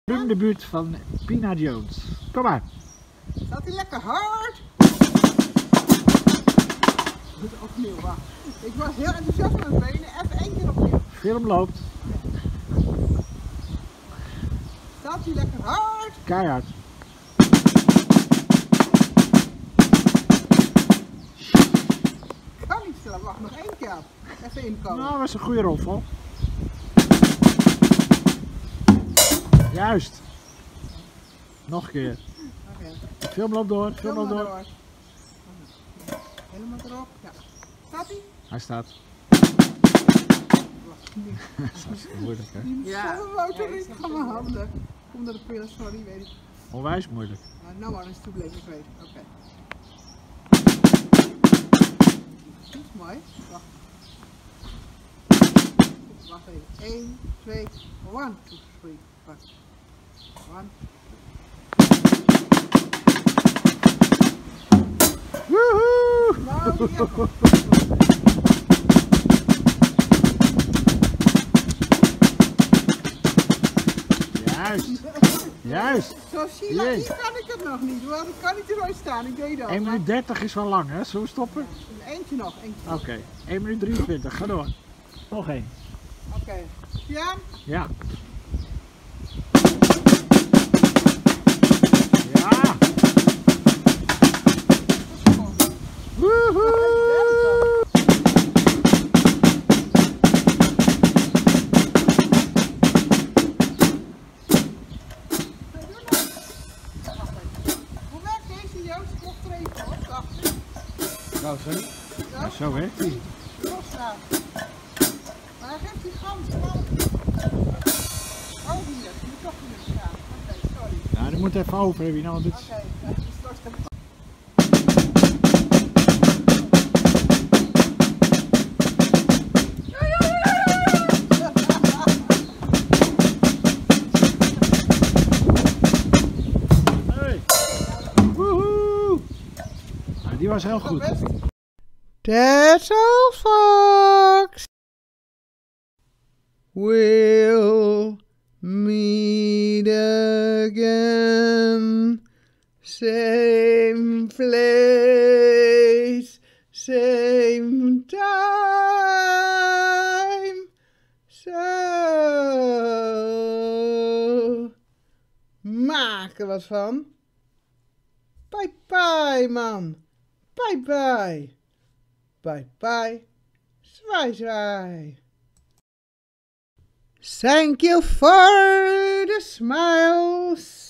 In de buurt van Pina Jones. Kom maar. Staat hij lekker hard? Opnieuw, wacht. Ik was heel enthousiast met mijn benen. Even 1 keer opnieuw. Film loopt. Staat hij lekker hard? Keihard. Kan niet staan. Wacht, nog 1 keer. Even inkomen. Nou, dat was een goede roffel. Juist. Nog een keer. Oké. Film loopt door. Film loopt door. Helemaal erop. Ja. Staat hij? Hij staat. Dat is moeilijk, hè? Ja. De motor niet van mijn handen. Kom naar de pillen, sorry, weet ik. Onwijs moeilijk. Nou maar, is toebleef, ik weet. Oké. Dat is mooi. Wacht. Wacht even. 1, 2, 1, 2, 3. Wacht. 1. Woehoe! Nou, ja. Juist. Juist. Zo Sheila, hier kan ik het nog niet, want ik kan niet erbij staan, ik deed dat. 1 minuut 30 is wel lang, hè? Zullen we stoppen? Eentje nog, eentje. Oké. 1 minuut 23, ga door. Nog 1. Oké. Ja? Ja. Ja. Woehoe! Hoe werkt deze Joost? Ik mocht er even op, dacht ik. Nou, zo. Ja, zo werkt hij. Losstaan. Maar hij geeft die gans man. Oh, hier. Die moet toch hier staan. Oké, sorry. Nou, die moet even over, heb je nou dit. Oké, die stort hem. Hey. Woehoe! Nou, die was heel goed. That's all, folks. We'll meet again. Same place, same time. So, maak er wat van. Bye bye, man. Bye bye. Bye bye. Zwaai zwaai. Thank you for the smiles.